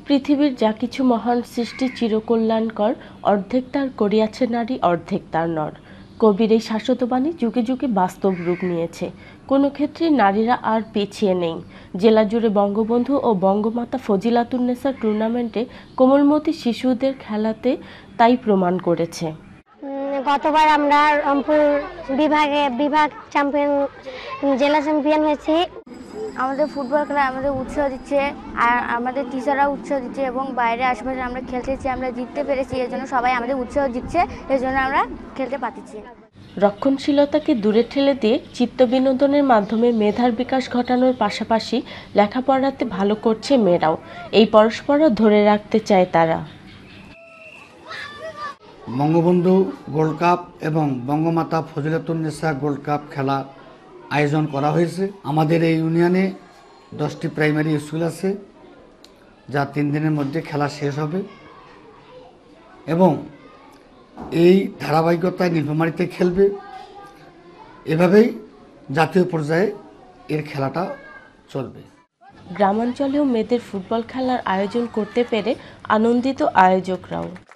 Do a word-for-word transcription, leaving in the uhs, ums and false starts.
পৃথিবীর যা কিছু মহান সৃষ্টি চিরকল্যাণকর, অর্ধেক তার করিয়াছে নারী, অর্ধেক তার নর। কবির এই শাশ্বতবাণী যুগে যুগে বাস্তব রূপ নিয়েছে। কোনো ক্ষেত্রে নারীরা আর পিছিয়ে নেই। জেলা জুড়ে বঙ্গবন্ধু ও বঙ্গমাতা ফজিলাতুন্নেসা টুর্নামেন্টে কোমলমতি শিশুদের খেলাতে তাই প্রমাণ করেছে। গতবার আমরা রংপুর বিভাগে বিভাগ চ্যাম্পিয়ন, জেলা চ্যাম্পিয়ন হয়েছি। আমাদের ফুটবল খেলা আমাদের উৎসাহ দিচ্ছে, আর আমাদের টিচাররাও উৎসাহ দিচ্ছে, এবং বাইরে আশেপাশে আমরা খেলতেছি, আমরা জিততে পেরেছি, এর জন্য সবাই আমাদের উৎসাহ দিচ্ছে, এর জন্য আমরা খেলতে পারতেছি। রক্ষণশীলতাকে দূরে ঠেলে দিয়ে চিত্তবিনোদনের মাধ্যমে মেধার বিকাশ ঘটানোর পাশাপাশি লেখাপড়াতে ভালো করছে মেয়েরাও। এই পরস্পরও ধরে রাখতে চায় তারা। বঙ্গবন্ধু গোল্ড কাপ এবং বঙ্গমাতা ফজিলাতুন্নেসা গোল্ড কাপ খেলা আয়োজন করা হয়েছে। আমাদের এই ইউনিয়নে দশটি প্রাইমারি স্কুল আছে, যা তিন দিনের মধ্যে খেলা শেষ হবে, এবং এই ধারাবাহিকতায় নীলফামারীতে খেলবে। এভাবেই জাতীয় পর্যায়ে এর খেলাটা চলবে। গ্রামাঞ্চলেও মেয়েদের ফুটবল খেলার আয়োজন করতে পেরে আনন্দিত আয়োজকরাও।